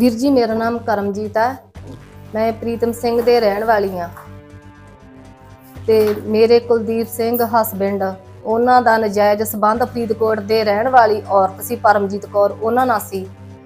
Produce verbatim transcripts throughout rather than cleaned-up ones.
ਵੀਰ ਜੀ ਮੇਰਾ ਨਾਮ ਕਰਮਜੀਤ ਹੈ। ਮੈਂ ਪ੍ਰੀਤਮ ਸਿੰਘ ਦੇ ਰਹਿਣ ਵਾਲੀ ਹਾਂ ਤੇ ਮੇਰੇ ਕੁਲਦੀਪ ਸਿੰਘ ਹਸਬੈਂਡ ਉਹਨਾਂ ਦਾ ਨਜਾਇਜ਼ ਸਬੰਧ ਫਰੀਦਕੋਟ ਦੇ ਰਹਿਣ ਵਾਲੀ ਔਰਤ ਸੀ ਪਰਮਜੀਤ ਕੌਰ ਉਹਨਾਂ ਨਾਲ ਸੀ।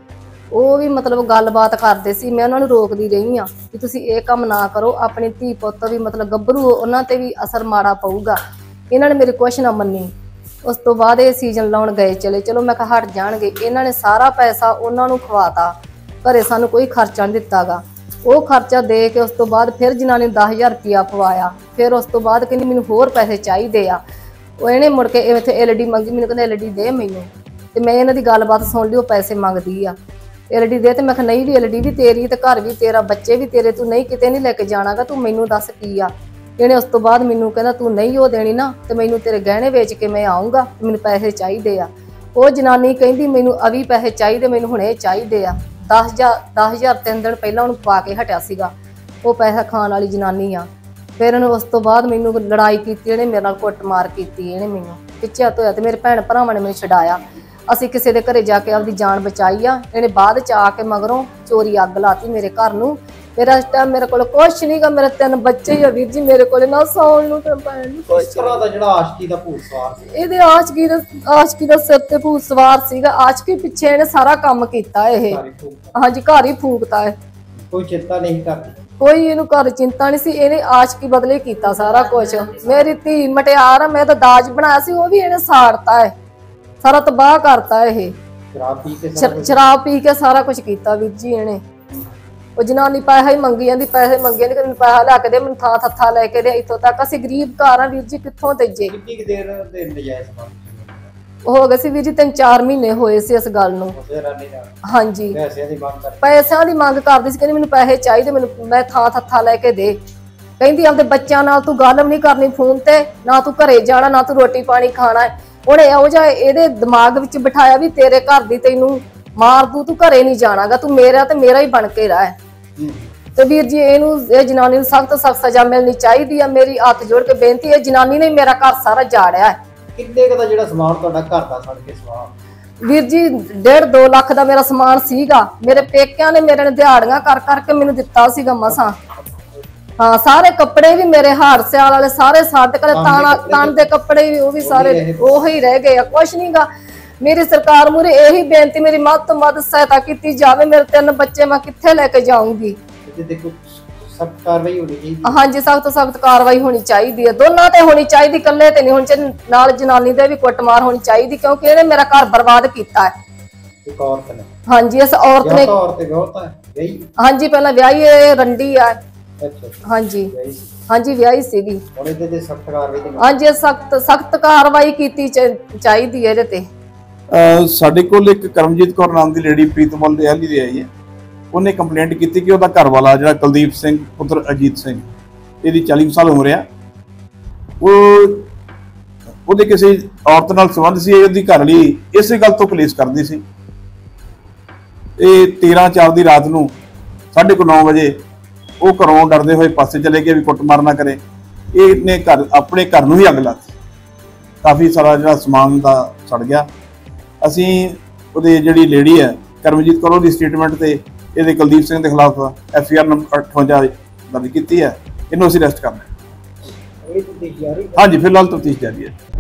ਉਹ ਵੀ ਮਤਲਬ ਗੱਲਬਾਤ ਕਰਦੇ ਸੀ। ਮੈਂ ਉਹਨਾਂ ਨੂੰ ਰੋਕਦੀ ਰਹੀ ਹਾਂ ਕਿ ਤੁਸੀਂ ਇਹ ਕੰਮ ਨਾ ਕਰੋ, ਆਪਣੀ ਧੀ ਪੁੱਤ ਵੀ ਮਤਲਬ ਗੱਭਰੂ ਉਹਨਾਂ ਤੇ ਵੀ ਅਸਰ ਮਾੜਾ ਪਊਗਾ। ਇਹਨਾਂ ਨੇ ਮੇਰੀ ਕੁਛ ਨਾ ਮੰਨੀ। ਉਸ ਤੋਂ ਬਾਅਦ ਇਹ ਸੀਜ਼ਨ ਲਾਉਣ ਗਏ ਚਲੇ, ਚਲੋ मैं ਕਿਹਾ ਹਟ ਜਾਣਗੇ। ਇਹਨਾਂ ਨੇ ਸਾਰਾ ਪੈਸਾ ਉਹਨਾਂ ਨੂੰ ਖਵਾਤਾ, ਘਰੇ ਸਾਨੂੰ ਕੋਈ ਖਰਚਾ ਨਹੀਂ ਦਿੱਤਾਗਾ। ਉਹ ਖਰਚਾ ਦੇ ਕੇ ਉਸ ਤੋਂ ਬਾਅਦ ਫਿਰ ਜਿਨ੍ਹਾਂ ਨੇ दस हज़ार रुपया ਪਵਾਇਆ। ਫਿਰ ਉਸ ਤੋਂ ਬਾਅਦ ਕਹਿੰਦੀ ਮੈਨੂੰ ਹੋਰ ਪੈਸੇ ਚਾਹੀਦੇ ਆ। ਉਹ ਇਹਨੇ ਮੁੜ ਕੇ ਇੱਥੇ ਐਲ ਡੀ ਮੰਗੀ, ਮੈਨੂੰ ਕਹਿੰਦਾ ਐਲ ਡੀ ਦੇ ਮੈਨੂੰ। ਤੇ ਮੈਂ ਇਹਨਾਂ ਦੀ ਗੱਲਬਾਤ ਸੁਣ ਲਈ, ਉਹ ਪੈਸੇ ਮੰਗਦੀ ਆ ਐਲ ਡੀ ਦੇ। ਤੇ ਮੈਂ ਕਿਹਾ ਨਹੀਂ ਵੀ ਐਲ ਡੀ ਵੀ ਤੇਰੀ ਤੇ ਘਰ ਵੀ ਤੇਰਾ, ਬੱਚੇ ਵੀ ਤੇਰੇ, ਤੂੰ ਨਹੀਂ ਕਿਤੇ ਨਹੀਂ ਲੈ ਕੇ ਜਾਣਾਗਾ, ਤੂੰ ਮੈਨੂੰ ਦੱਸ ਕੀ ਆ। ਇਹਨੇ ਉਸ ਤੋਂ ਬਾਅਦ ਮੈਨੂੰ ਕਹਿੰਦਾ ਤੂੰ ਨਹੀਂ ਉਹ ਦੇਣੀ ਨਾ ਤੇ ਮੈਨੂੰ ਤੇਰੇ ਗਹਿਣੇ ਵੇਚ ਕੇ ਮੈਂ ਆਊਂਗਾ, ਮੈਨੂੰ ਪੈਸੇ ਚਾਹੀਦੇ ਆ। ਉਹ ਜਨਾਨੀ ਕਹਿੰਦੀ ਮੈਨੂੰ ਅਵੀ ਪੈਸੇ ਚਾਹੀਦੇ, ਮੈਨੂੰ ਹੁਣੇ ਚਾਹੀਦੇ ਆ। दस हज़ार दस हज़ार तीन दिन पहला ਉਹਨੂੰ ਪਾ ਕੇ ਹਟਿਆ ਸੀਗਾ। ਉਹ ਪੈਸਾ ਖਾਣ ਵਾਲੀ ਜਨਾਨੀ ਆ। ਫਿਰ ਇਹਨੂੰ ਉਸ ਤੋਂ ਬਾਅਦ ਮੈਨੂੰ ਲੜਾਈ ਕੀਤੀ, ਇਹਨੇ ਮੇਰੇ ਨਾਲ ਕੁੱਟਮਾਰ ਕੀਤੀ। ਇਹਨੇ ਮੈਨੂੰ ਪਿੱਛੇ ਧੋਇਆ ਤੇ ਮੇਰੇ ਭੈਣ ਭਰਾਵਾਂ ਨੇ ਮੈਨੂੰ ਛਡਾਇਆ। ਅਸੀਂ ਕਿਸੇ ਦੇ ਘਰੇ ਜਾ ਕੇ ਆਪਦੀ ਜਾਨ ਬਚਾਈ ਆ। ਇਹਨੇ ਬਾਅਦ ਚ ਆ ਕੇ ਮਗਰੋਂ ਚੋਰੀ ਅੱਗ ਲਾਤੀ ਮੇਰੇ ਘਰ ਨੂੰ। ਮੇਰਾ ਇਸ ਟਾਈਮ ਮੇਰੇ ਕੋਲ ਕੁਛ ਨਹੀਂ ਗਾ, ਮੇਰੇ ਤਿੰਨ ਬੱਚੇ ਹੀ ਆ ਵੀਰ ਜੀ, ਮੇਰੇ ਕੋਲ ਨਾ ਸੌਣ ਨੂੰ ਤੇ ਪੈਣ ਨੂੰ ਕੁਛ। ਇਸ ਤਰ੍ਹਾਂ ਦਾ ਜਿਹੜਾ ਆਸ਼ਕੀ ਦਾ ਭੂਤ ਸਵਾਰ ਸੀ, ਇਹਦੇ ਆਸ਼ਕੀ ਦਾ ਆਸ਼ਕੀ ਦਾ ਸਿਰ ਤੇ ਭੂਤ ਸਵਾਰ ਸੀਗਾ। ਆਸ਼ਕੀ ਪਿੱਛੇ ਇਹਨੇ ਸਾਰਾ ਕੰਮ ਕੀਤਾ। ਇਹ ਹਾਂਜੀ ਘਰ ਹੀ ਫੂਕਤਾ ਹੈ, ਕੋਈ ਚਿੰਤਾ ਨਹੀਂ ਕਰਦੀ, ਕੋਈ ਇਹਨੂੰ ਘਰ ਚਿੰਤਾ ਨਹੀਂ ਸੀ। ਇਹਨੇ ਆਸ਼ਕੀ ਬਦਲੇ ਕੀਤਾ ਸਾਰਾ ਕੁਝ। ਮੇਰੀ ਧੀ ਮਟਿਆਰ, ਮੈਂ ਤਾਂ ਦਾਜ ਬਣਾਇਆ ਸੀ, ਉਹ ਵੀ ਇਹਨੇ ਸਾੜਤਾ ਹੈ, ਸਾਰਾ ਤਬਾਹ ਕਰਤਾ। ਇਹ ਸ਼ਰਾਬ ਪੀ ਕੇ ਸ਼ਰਾਬ ਪੀ ਕੇ ਸਾਰਾ ਕੁਝ ਕੀਤਾ ਵੀਰ ਜੀ ਇਹਨੇ। ਉਹ ਜਨਾਨੀ ਪੈਸਾ ਹੀ ਮੰਗੀ ਜਾਂਦੀ, ਪੈਸੇ ਮੰਗੇ ਜਾਂਦੀ, ਮੈਨੂੰ ਪੈਸਾ ਲੈ ਕੇ ਦੇ, ਮੈਨੂੰ ਥਾਂ ਥੱਥਾ ਲੈ ਕੇ ਦੇ। ਇੱਥੋਂ ਤੱਕ ਅਸੀਂ ਗਰੀਬ ਘਰ ਆ ਵੀਰ ਜੀ, ਕਿੱਥੋਂ ਦੇਈਏ। ਕਿੰਨੀ ਦੇਰ ਦੇ ਨਜਾਇਜ਼ ਸੰਬੰਧ ਹੋ ਗਏ ਸੀ ਵੀਰ ਜੀ ਤਿੰਨ ਚਾਰ ਮਹੀਨੇ ਹੋਏ ਸੀ ਇਸ ਗੱਲ ਨੂੰ। ਹਾਂਜੀ ਪੈਸਿਆਂ ਦੀ ਮੰਗ ਕਰ ਪੈਸਿਆਂ ਦੀ ਮੰਗ ਕਰਦੀ ਸੀ, ਕਹਿੰਦੀ ਮੈਨੂੰ ਪੈਸੇ ਚਾਹੀਦੇ, ਮੈਨੂੰ ਮੈਂ ਥਾਂ ਥੱਥਾ ਲੈ ਕੇ ਦੇ। ਕਹਿੰਦੀ ਆਪਦੇ ਬੱਚਿਆਂ ਨਾਲ ਤੂੰ ਗੱਲ ਵੀ ਨਹੀਂ ਕਰਨੀ ਫੋਨ ਤੇ, ਨਾ ਤੂੰ ਘਰੇ ਜਾਣਾ, ਨਾ ਤੂੰ ਰੋਟੀ ਪਾਣੀ ਖਾਣਾ। ਉਹਨੇ ਇਹੋ ਜਿਹਾ ਇਹਦੇ ਦਿਮਾਗ ਵਿੱਚ ਬਿਠਾਇਆ ਵੀ ਤੇਰੇ ਘਰ ਦੀ ਤੈਨੂੰ ਮਾਰ ਦੂ, ਤੂੰ ਘਰੇ ਨਹੀਂ ਜਾਣਾਗਾ, ਤੂੰ ਮੇਰਾ ਤੇ ਮੇਰਾ ਹੀ ਬਣ ਕੇ ਰਹਿ। ਤੇ ਵੀਰ ਜੀ ਇਹਨੂੰ ਇਹ ਜਨਾਨੀ ਨੂੰ ਸਖਤ ਸਖਤ ਸਜ਼ਾ ਮਿਲਣੀ ਚਾਹੀਦੀ ਆ। ਮੇਰੀ ਹੱਥ ਜੋੜ ਕੇ ਬੇਨਤੀ ਹੈ, ਜਨਾਨੀ ਨੇ ਮੇਰਾ ਘਰ ਸਾਰਾ ਜਾੜਿਆ ਹੈ। ਕਿੰਨੇ ਦਾ ਜਿਹੜਾ ਸਮਾਨ ਤੁਹਾਡਾ ਘਰ ਦਾ ਸੜ ਕੇ ਸਵਾਹ ਵੀਰ ਜੀ ਡੇਢ ਦੋ ਲੱਖ ਦਾ ਮੇਰਾ ਸਮਾਨ ਸੀਗਾ। ਮੇਰੇ ਪੇਕਿਆਂ ਨੇ ਮੇਰੇ ਨੇ ਦਿਹਾੜੀਆਂ ਕਰ ਕਰਕੇ ਮੈਨੂੰ ਦਿੱਤਾ ਸੀਗਾ ਮਸਾਂ। ਹਾਂ ਸਾਰੇ ਕੱਪੜੇ ਵੀ ਮੇਰੇ ਹਾਰ ਸਿਆਲ ਵਾਲੇ ਸਾਰੇ ਸੱਟ ਕੇ ਤਾਣਾ ਤਣ ਦੇ ਕੱਪੜੇ ਵੀ ਉਹ ਵੀ ਸਾਰੇ ਉਹੀ ਰਹਿ ਗਏ ਆ, ਕੁਛ ਨੀ ਗਾ। ਮੇਰੀ ਸਰਕਾਰ ਮੂਹਰੇ ਇਹੀ ਬੇਨਤੀ, ਮੇਰੀ ਮੱਧ ਤੋਂ ਮੱਧ ਸਹਾਇਤਾ ਕੀਤੀ ਜਾਵੇ। ਮੇਰੇ ਤਿੰਨ ਬੱਚੇ ਮੈਂ ਕਿੱਥੇ ਲੈ ਕੇ ਜਾਊਂਗੀ। ਦੇਖੋ ਸਖਤ ਕਾਰਵਾਈ ਹੋਣੀ ਚਾਹੀਦੀ। ਹਾਂਜੀ ਸਖਤ ਤੋਂ ਸਖਤ ਕਾਰਵਾਈ ਹੋਣੀ ਚਾਹੀਦੀ ਹੈ, ਦੋਨਾਂ ਤੇ ਹੋਣੀ ਚਾਹੀਦੀ, ਇਕੱਲੇ ਤੇ ਨਹੀਂ ਹੋਣੀ ਚਾਹੀਦੀ। ਨਾਲ ਜਨਾਨੀ ਦੇ ਵੀ ਕੁੱਟਮਾਰ ਹੋਣੀ ਚਾਹੀਦੀ, ਕਿਉਂਕਿ ਇਹਨੇ ਮੇਰਾ ਘਰ ਬਰਬਾਦ ਕੀਤਾ ਹੈ। ਇੱਕ ਔਰਤ ਨੇ ਹਾਂਜੀ ਇਸ ਔਰਤ ਨੇ ਹਾਂਜੀ ਪਹਿਲਾਂ ਵਿਆਹੀ ਇਹ ਰੰਡੀ ਆ। ਹਾਂਜੀ ਹਾਂਜੀ ਵਿਆਹੀ ਸੀਗੀ। ਹਾਂਜੀ ਸਖਤ ਸਖਤ ਕਾਰਵਾਈ ਕੀਤੀ ਚਾਹੀਦੀ ਹੈ ਇਹਦੇ ਤੇ। ਸਾਡੇ ਕੋਲ ਇੱਕ ਕਰਮਜੀਤ ਕੌਰ ਨਾਮ ਦੀ ਲੇਡੀ ਪ੍ਰੀਤਮਲ ਦੇ ਹਲੀ ਦੀ ਆਈ ਹੈ। ਉਹਨੇ ਕੰਪਲੇਂਟ ਕੀਤੀ ਕਿ ਉਹਦਾ ਘਰ ਵਾਲਾ ਜਿਹੜਾ ਕੁਲਦੀਪ ਸਿੰਘ ਪੁੱਤਰ ਅਜੀਤ ਸਿੰਘ, ਇਹਦੀ ਚਾਲੀ ਸਾਲ ਉਮਰ ਆ, ਉਹ ਉਹਦੇ ਕਿਸੇ ਔਰਤ ਨਾਲ ਸੰਬੰਧ ਸੀ। ਉਹਦੀ ਘਰ ਵਾਲੀ ਇਸੇ ਗੱਲ ਤੋਂ ਕਲੇਸ਼ ਕਰਦੀ ਸੀ। ਇਹ ਤੇਰਾਂ ਚਾਰ ਦੀ ਰਾਤ ਨੂੰ ਸਾਢੇ ਕੁ ਨੌ ਵਜੇ ਉਹ ਘਰੋਂ ਡਰਦੇ ਹੋਏ ਪਾਸੇ ਚਲੇ ਗਏ ਵੀ ਕੁੱਟਮਾਰ ਨਾ ਕਰੇ। ਇਹਨੇ ਘਰ ਆਪਣੇ ਘਰ ਨੂੰ ਹੀ ਅੱਗ ਲਾਤੀ, ਕਾਫੀ ਸਾਰਾ ਜਿਹੜਾ ਸਮਾਨ ਦਾ ਸੜ ਗਿਆ। ਅਸੀਂ ਉਹਦੇ ਜਿਹੜੀ ਲੇਡੀ ਹੈ ਕਰਮਜੀਤ ਕੌਰ, ਉਹਦੀ ਸਟੇਟਮੈਂਟ ਤੇ ਇਹਦੇ ਕੁਲਦੀਪ ਸਿੰਘ ਦੇ ਖਿਲਾਫ ਐਫ ਆਈ ਆਰ ਨੰਬਰ ਅਠਵੰਜਾ ਦਰਜ ਕੀਤੀ ਹੈ। ਇਹਨੂੰ ਅਸੀਂ ਅਰੈਸਟ ਕਰਨਾ। ਹਾਂਜੀ ਫਿਲਹਾਲ ਤਫਤੀਸ਼ ਜਾਰੀ ਹੈ।